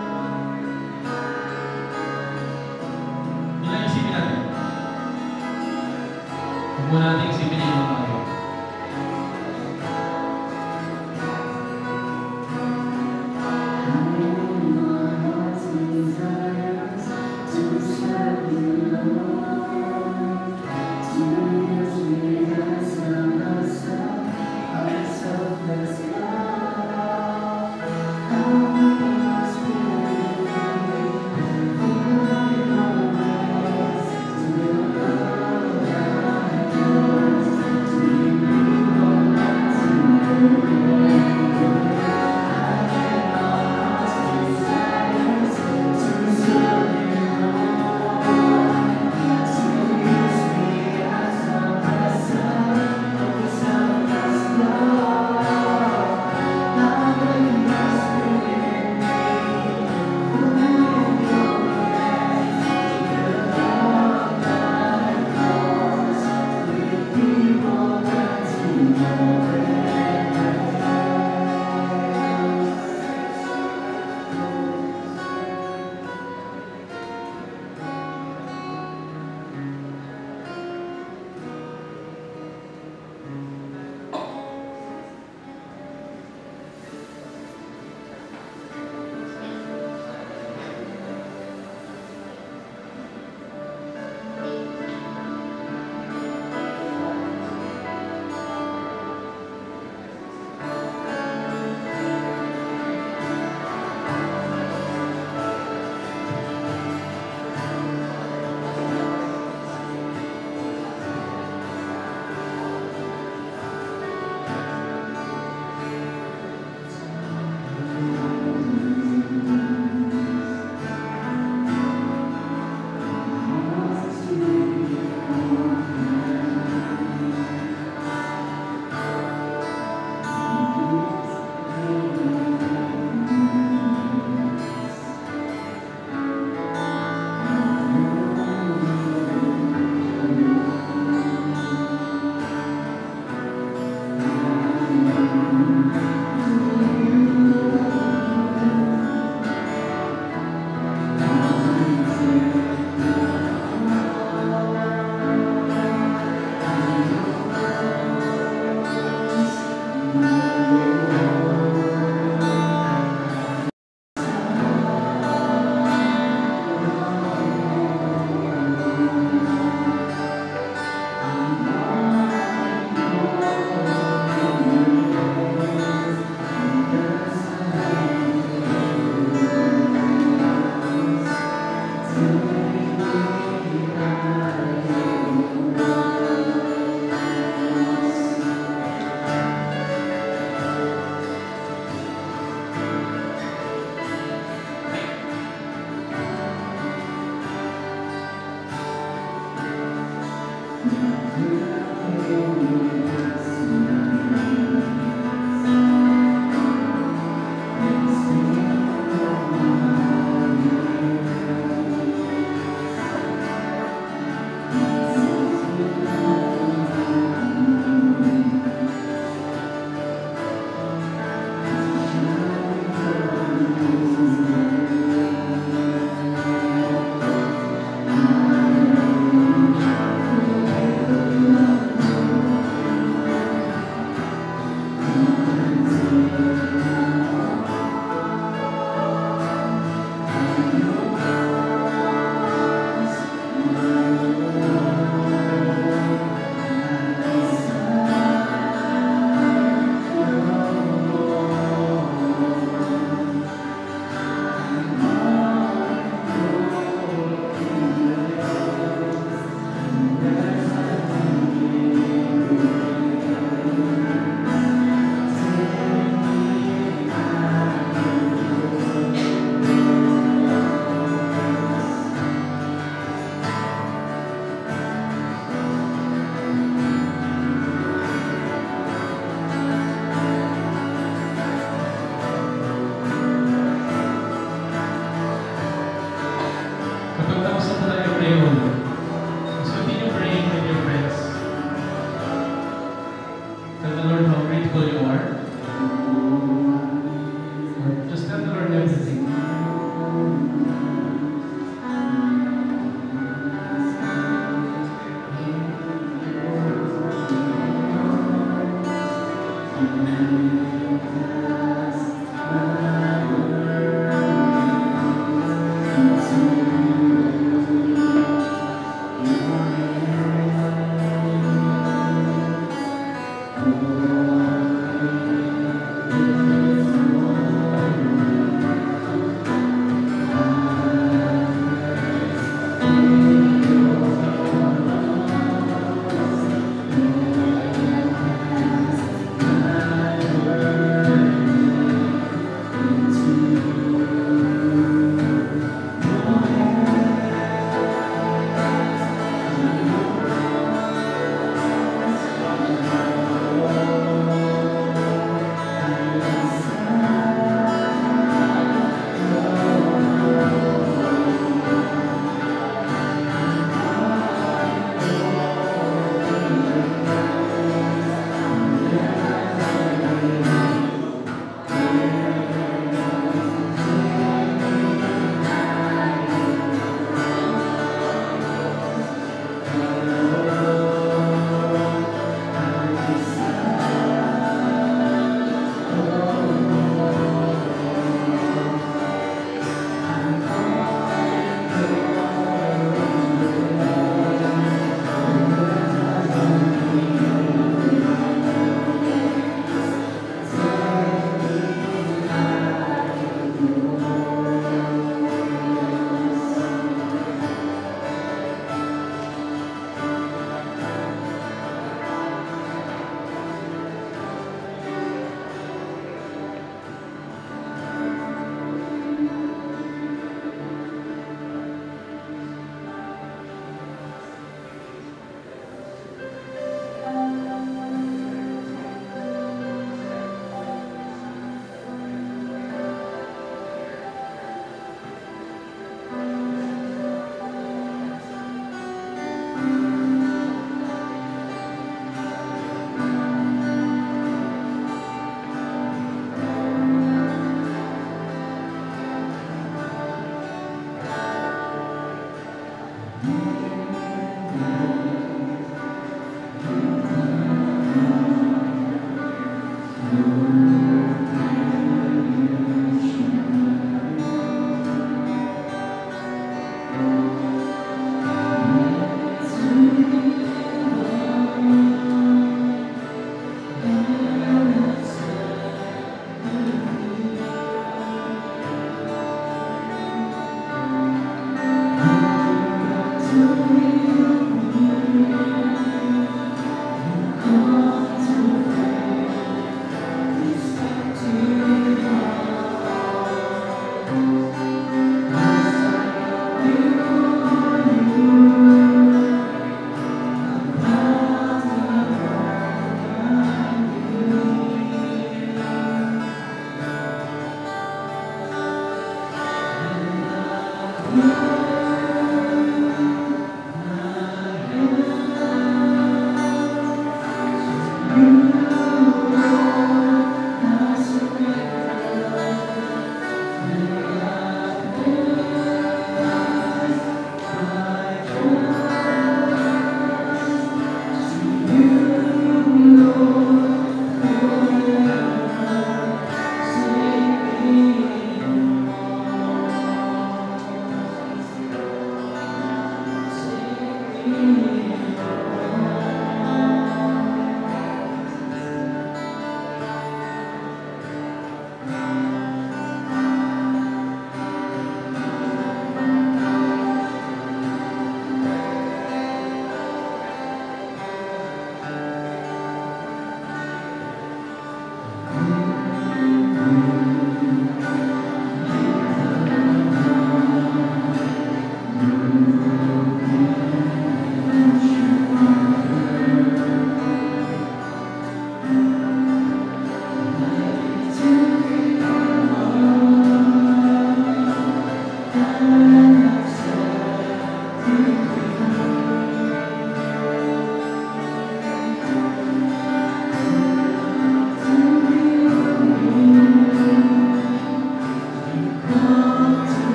Yun lang isipin natin. Huwag muna natin isipin yung mga tayo.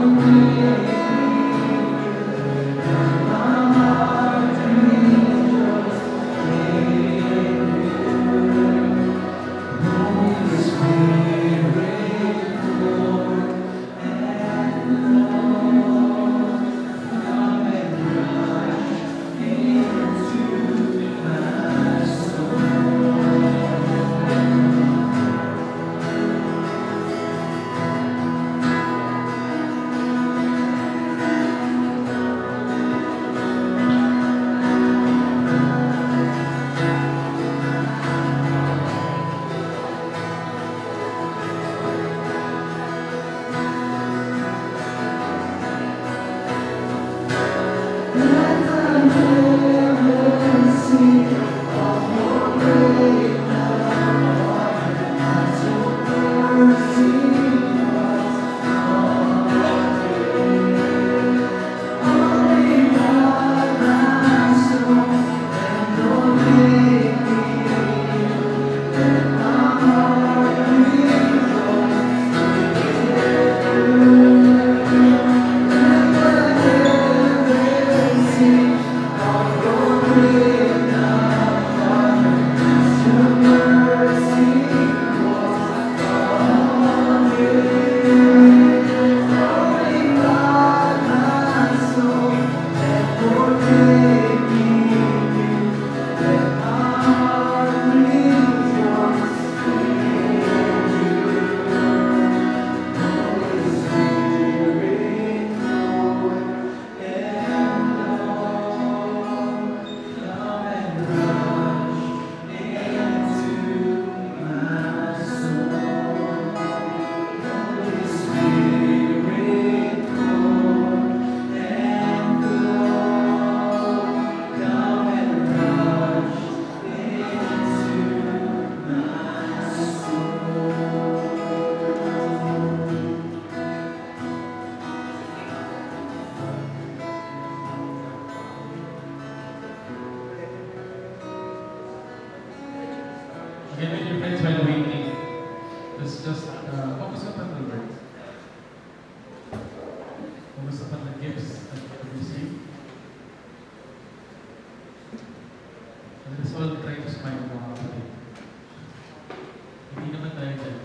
Again, with your friends while waiting, just focus upon the word. Focus upon the gifts that you receive. And let's all try to smile mga kapatid. Hindi naman tayo dyan.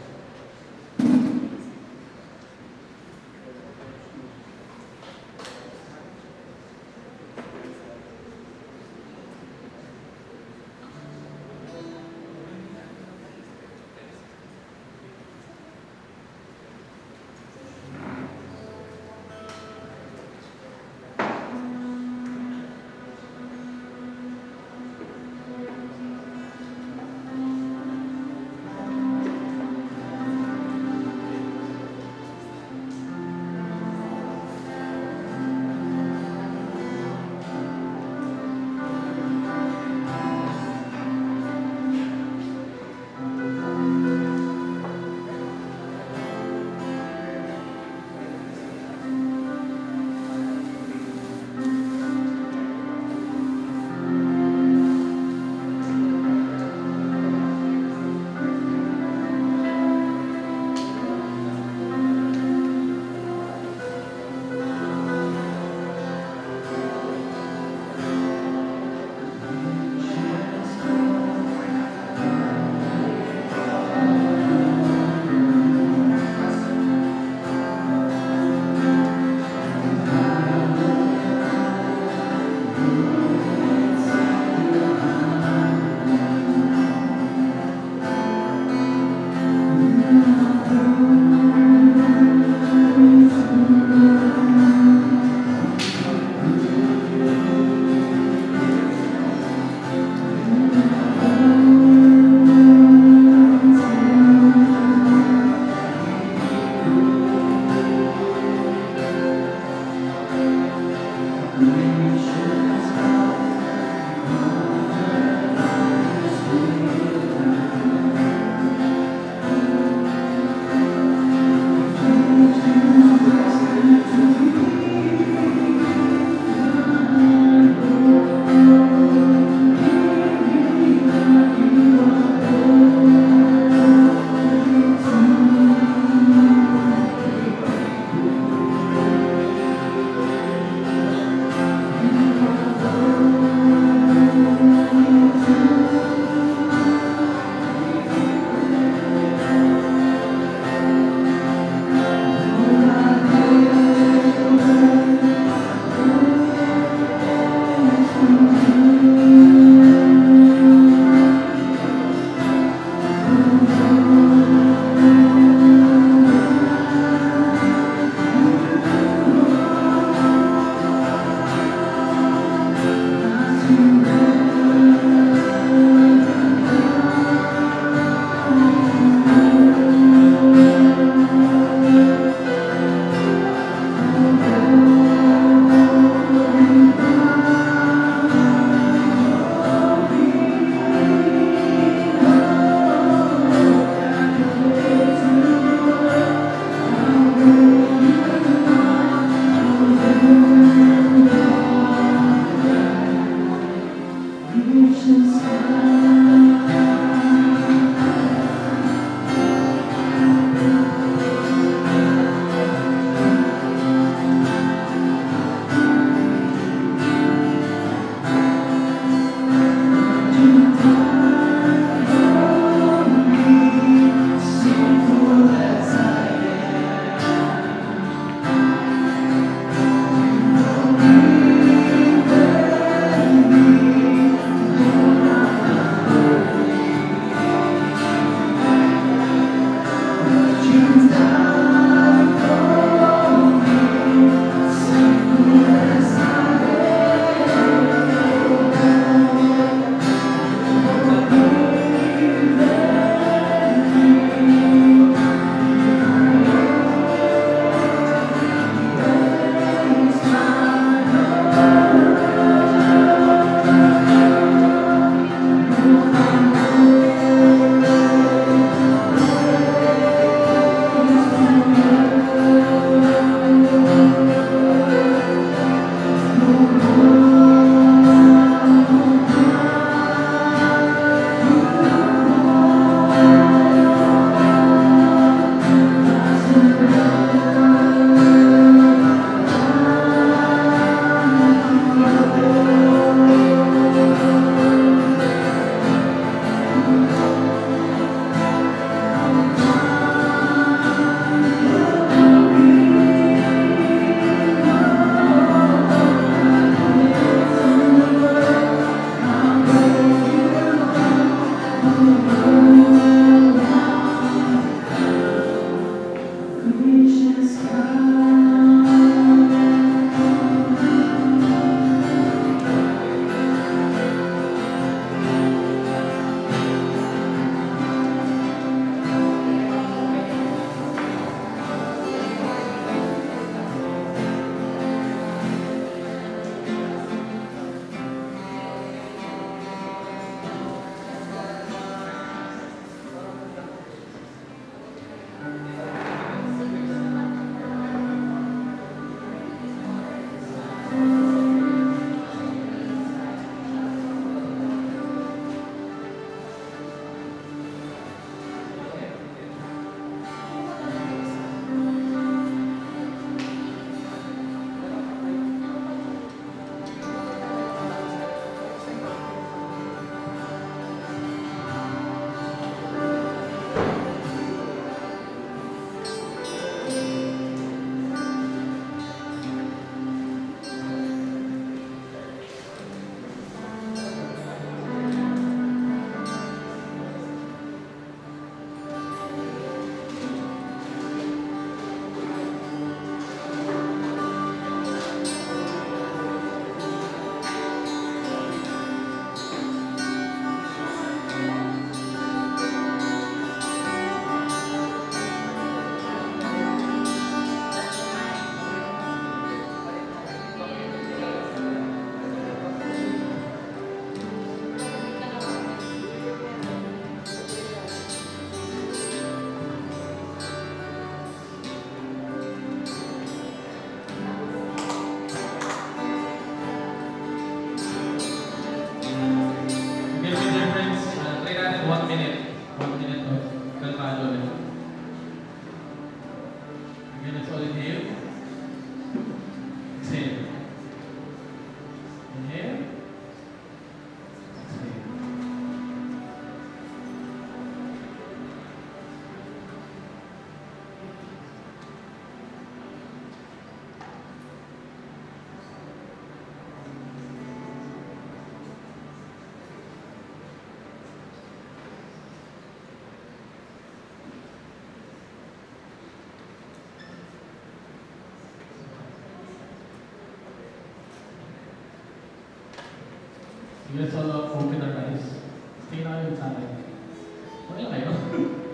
Let's all open our eyes. Stay na kayo sa akin. Okay lang kayo?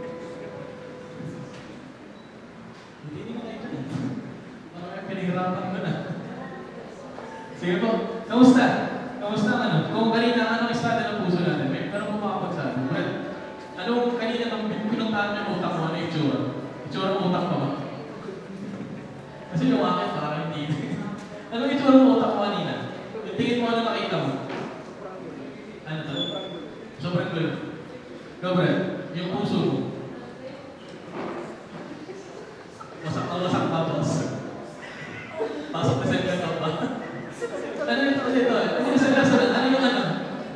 Hindi na kayo dyan. Parang pinahirapan ko na. Sige po, kamusta? Kamusta ang ano? Kung kanina, anong estado ng puso natin? May parang makakapagsabi. Well, anong kanina nang pinuntahan niyo utak mo, ano yung itsura? Itsura ng utak mo ba? Kasi yung akin, parang hindi. Anong itsura ng utak mo kanina? Tingin mo ano nakita mo? Ano to? Sobrang gulo. Sobrang, yung puso mo. Wasak pa, boss. Pasok na sa ka pa. Ano yung ito dito? Ano yung sa restaurant? Ano yung ano?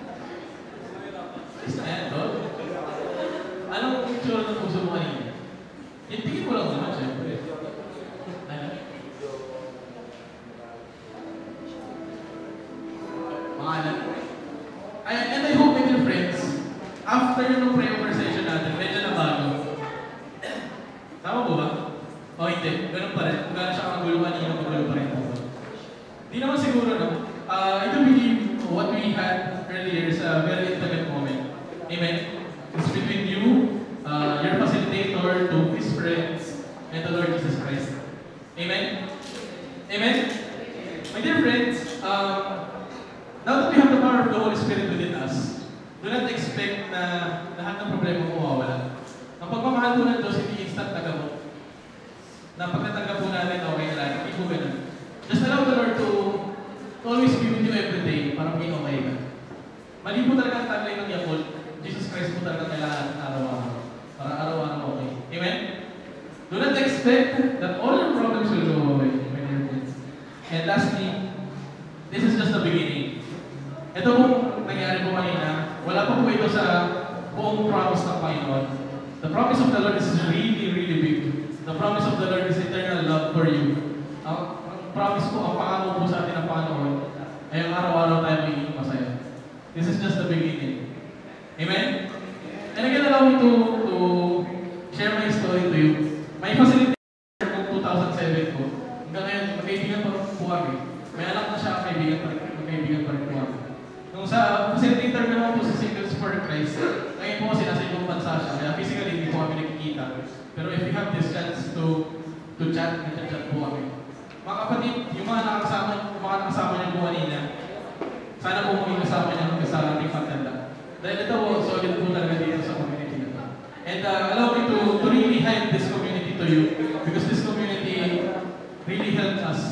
Ayan, to? Anong itsura ng puso mo kanina? Tingin mo lang naman, syempre. Ano? Mga anak. And I hope, my dear friends, after yung prayer session natin, medyo nabago. Tama po ba? O hindi, ganun pa rin. Kung gano'n siya kagulo kanina, magulo pa rin po. Di naman siguro, no? I do believe what we had earlier is a very intimate moment. Amen? It's between you, your facilitator, to his friends, and the Lord Jesus Christ. Amen? Amen? My dear friends, now that we have the power of the Holy Spirit within us, do not expect na lahat ng problema mo mawawala. Ang pagmamahal po ng Diyos, hindi instant tagamot. Na pag natanggap po natin, okay na lang. Hindi po ganun. Just allow the Lord to always be with you every day para maging okay ka. Mali po talaga ang taglay ng Yakult. Jesus Christ po talaga kailangan araw-araw. Para araw-araw okay. Amen? Do not expect that all your problems will go away, my dear friends. And lastly, this is just the beginning. Ito pong nangyari po kanina, wala pa po ito sa buong promise ng Panginoon. The promise of the Lord is really, really big. The promise of the Lord is eternal love for you. Ang promise po, ang pangako po sa atin ng Panginoon ay ang araw-araw tayo magiging masaya. This is just the beginning. Amen? And again, allow me to share my story to you. May facility ko 2007 ko. Hanggang ngayon, magkaibigan pa po kami. May anak na siya, magkaibigan pa rin po kami. Nung sa facilitator ko naman po sa Singles for Christ, ngayon po kasi nasa ibang bansa siya, kaya physically hindi po kami nakikita. Pero if you have this chance to chat, nag-chat po kami. Mga kapatid, yung mga nakasama niyo po kanina, sana po maging kasama niyo hanggang sa ating pagtanda. Dahil ito po, solid po talaga dito sa community na. And allow me to really hype this community to you because this community really helped us.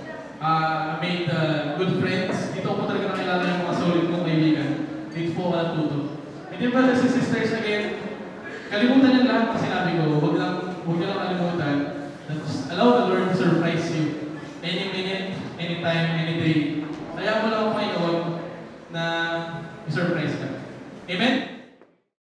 Made good friends. Dito po talaga nakilala yung mga solid kong kaibigan. Dito po ako natuto. And then brothers and sisters, again, kalimutan niyo lahat ng sinabi ko. Huwag niyo lang kalimutan. Allow the Lord to surprise you. Any minute, any time, any day. Kaya mo lang ang Panginoon na i-surprise ka. Amen?